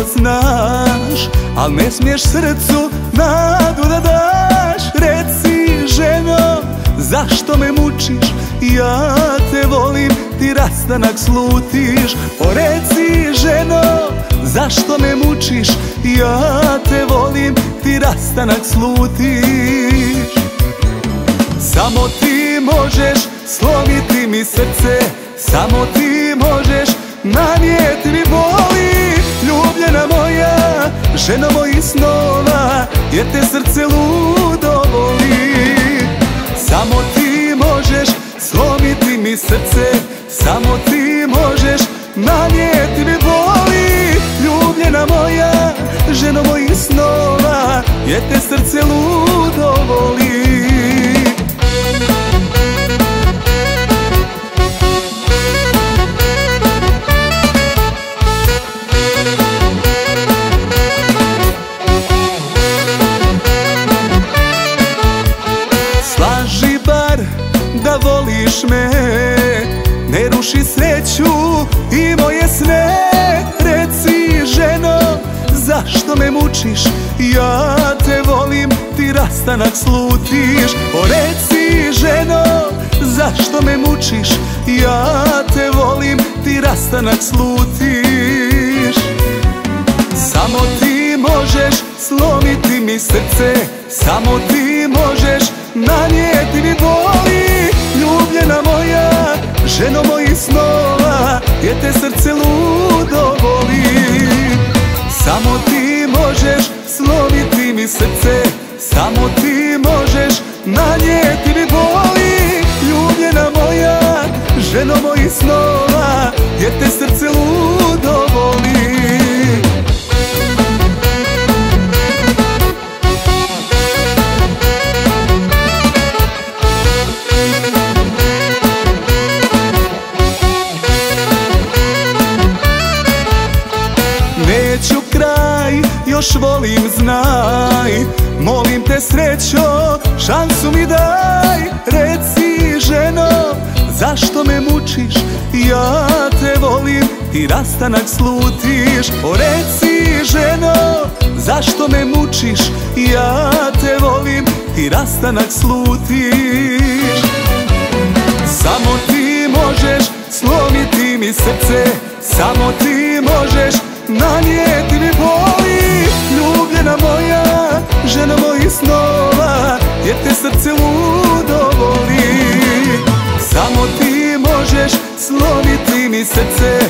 znaš, al ne smiješ srcu nadu da daš. Reci ženo, zašto me mučiš, ja te volim, ti rastanak slutiš. O reci ženo, zašto me mučiš, ja te volim, ti rastanak slutiš. Samo ti možeš slomiti mi srce, samo ti možeš nanijeti mi boli. Ljubljena moja, ženo mojih snova, jer te srce ludo voli. Samo ti možeš slomiti mi srce, samo ti možeš nanijeti mi boli. Ljubljena moja, ženo mojih snova, jer te srce ludo voli. Slaži bar da voliš me, ne ruši sreću i moje sne. Reci ženo, zašto me mučiš, ja te volim, ti rastanak slutiš. O reci ženo, zašto me mučiš, ja te volim, ti rastanak slutiš. Samo ti možeš slomiti mi srce, samo ti možeš nanijeti mi boli. Ljubljena moja, ženo mojih snova, jer te srce ludo voli. Samo ti možeš slomiti mi srce, samo ti možeš nanijeti mi boli. Ljubljena moja, ženo mojih snova, jer te srce ludo voli. Neću kraj, još volim znaj, molim te srećo, šansu mi daj. Reci ženo, zašto me mučiš, ja te volim, ti rastanak slutiš. O reci ženo, zašto me mučiš, ja te volim, ti rastanak slutiš. Samo ti možeš slomiti mi srce, samo ti možeš nanijeti mi boli. Ljubljena moja, ženo mojih snova, jer te srce ludo voli. Samo ti možeš slomiti mi srce,